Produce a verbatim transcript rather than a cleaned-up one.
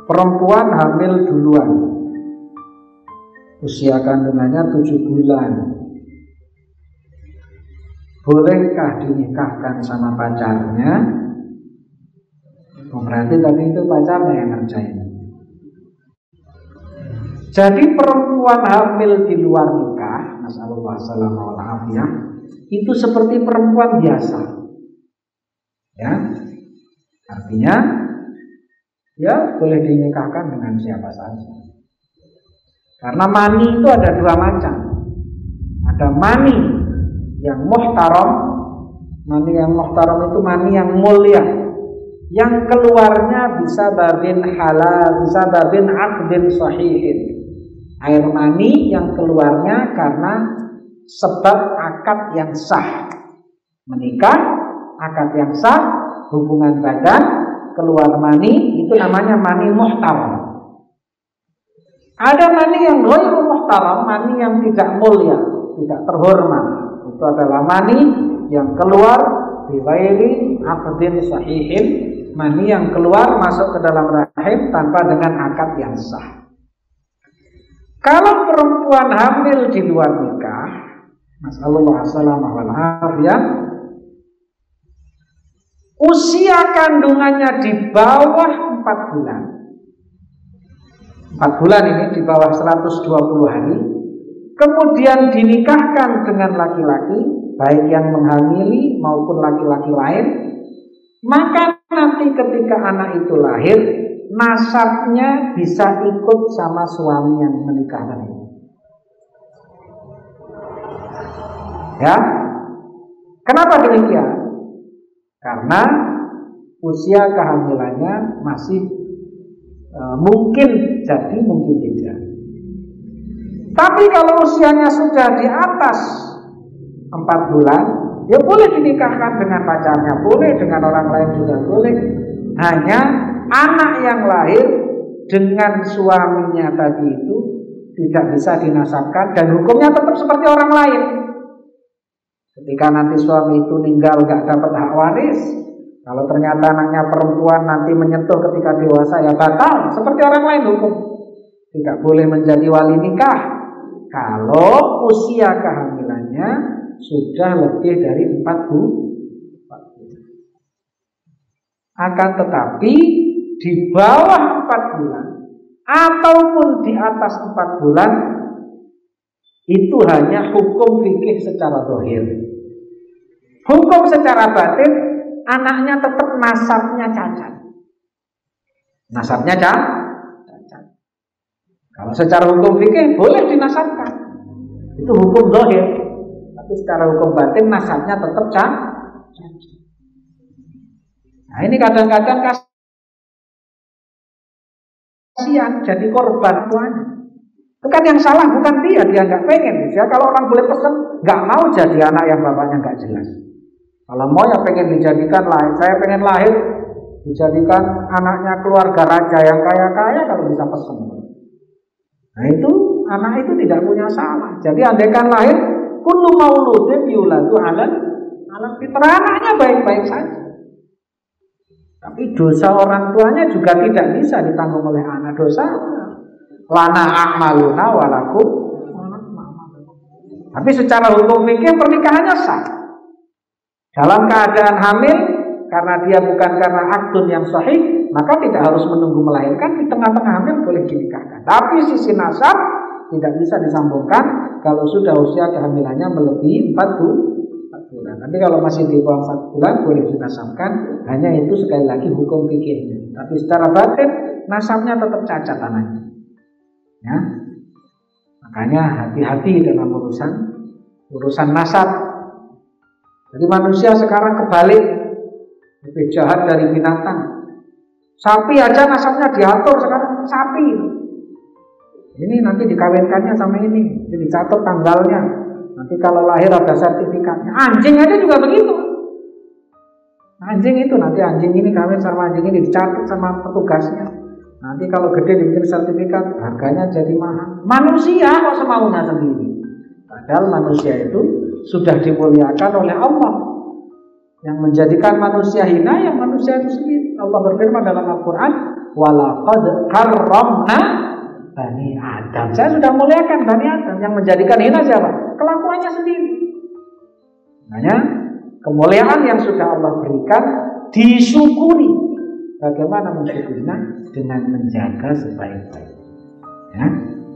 perempuan hamil duluan, usia kandungannya tujuh bulan, bolehkah dinikahkan sama pacarnya? Oh, berarti tadi itu pacarnya yang ngerjain. Jadi perempuan hamil di luar nikah, nasallallahu alaihi wasallam, itu seperti perempuan biasa. Ya, artinya ya boleh dinikahkan dengan siapa saja. Karena mani itu ada dua macam. Ada mani yang muhtaram. Mani yang muhtaram itu mani yang mulia, yang keluarnya bisa babin halal, bisa babin aqdin sahihin. Air mani yang keluarnya karena sebab akad yang sah. Menikah, akad yang sah, hubungan badan, keluar mani, itu namanya mani muhtaram. Ada mani yang ghairu muhtaram, mani yang tidak mulia, tidak terhormat. Itu adalah mani yang keluar bi ghairi aqdin sahihin, mani yang keluar masuk ke dalam rahim tanpa dengan akad yang sah. Kalau perempuan hamil di luar nikah, nasallallahu alaihi wasallam, usia kandungannya di bawah empat bulan. empat bulan ini di bawah seratus dua puluh hari, kemudian dinikahkan dengan laki-laki, baik yang menghamili maupun laki-laki lain, maka nanti ketika anak itu lahir, nasabnya bisa ikut sama suami yang menikahkan ini. Ya, kenapa demikian? Karena usia kehamilannya masih e, mungkin jadi, mungkin tidak. Tapi kalau usianya sudah di atas empat bulan, ya boleh dinikahkan dengan pacarnya, boleh dengan orang lain juga boleh. Hanya anak yang lahir dengan suaminya tadi itu tidak bisa dinasabkan dan hukumnya tetap seperti orang lain. Ketika nanti suami itu meninggal gak dapat hak waris, kalau ternyata anaknya perempuan nanti menyentuh ketika dewasa, ya batal seperti orang lain hukum. Tidak boleh menjadi wali nikah kalau usia kehamilannya sudah lebih dari empat bulan. Akan tetapi di bawah empat bulan ataupun di atas empat bulan, itu hanya hukum fikih secara zahir. Hukum secara batin, anaknya tetap nasabnya cacat. Nasabnya cacat. Kalau secara hukum fikih boleh dinasabkan, itu hukum zahir. Tapi secara hukum batin nasabnya tetap cacat. Nah ini kadang-kadang kasihan jadi korban tuanya. Itu kan yang salah bukan dia, dia nggak pengen. Ya, kalau orang boleh pesen, nggak mau jadi anak yang bapaknya nggak jelas. Kalau mau ya pengen dijadikan lahir, saya pengen lahir dijadikan anaknya keluarga raja yang kaya-kaya kalau bisa pesen. Nah itu anak itu tidak punya salah. Jadi andaikan lahir, kullu mauludin yuladu alal alal fitrah, anaknya baik-baik saja. Tapi dosa orang tuanya juga tidak bisa ditanggung oleh anak. Dosa lana a'maluna walakum. Tapi secara hukum fikih pernikahannya sah. Dalam keadaan hamil, karena dia bukan karena akdun yang sahih, maka tidak harus menunggu melahirkan. Di tengah-tengah hamil boleh dinikahkan. Tapi sisi nasab tidak bisa disambungkan kalau sudah usia kehamilannya melebihi empat bulan. Nanti kalau masih di bawah empat bulan boleh dinasabkan. Hanya itu sekali lagi hukum fikihnya. Tapi secara batin nasabnya tetap cacat anaknya. Ya, makanya hati-hati dalam urusan urusan nasab. Jadi manusia sekarang kebalik, lebih jahat dari binatang. Sapi aja nasabnya diatur sekarang, sapi. Ini nanti dikawinkannya sama ini, jadi dicatat tanggalnya. Nanti kalau lahir ada sertifikatnya. Anjing aja juga begitu. Anjing itu nanti anjing ini kawin sama anjing ini dicatat sama petugasnya. Nanti kalau gede dibikin sertifikat, harganya jadi mahal. Manusia kok semaunya sendiri. Padahal manusia itu sudah dimuliakan oleh Allah. Yang menjadikan manusia hina yang manusia itu sendiri. Allah berfirman dalam Al-Quran, walaqad karramna Bani Adam. Saya sudah muliakan Bani Adam. Yang menjadikan hina siapa? Kelakuannya sendiri. Makanya kemuliaan yang sudah Allah berikan disyukuri. Bagaimana mensyukurinya? Dengan menjaga sebaik-baiknya. Ya.